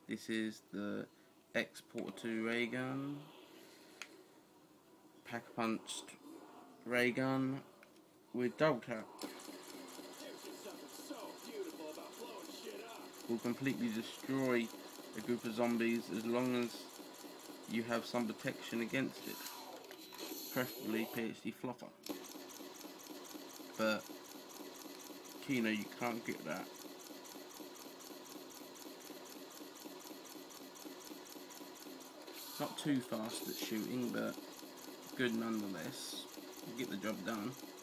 This is the X-Porter 2 ray gun, pack-punched ray gun with double tap. Will completely destroy a group of zombies as long as you have some protection against it, preferably PhD flopper. But Kino, you can't get that. Not too fast at shooting, but good nonetheless. You get the job done.